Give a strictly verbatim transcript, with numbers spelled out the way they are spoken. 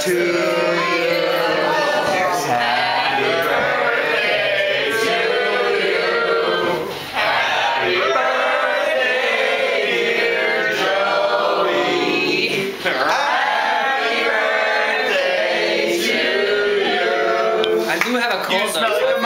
to you. Happy birthday to you. Happy birthday, dear Joey. Happy birthday to you. I do have a cold though.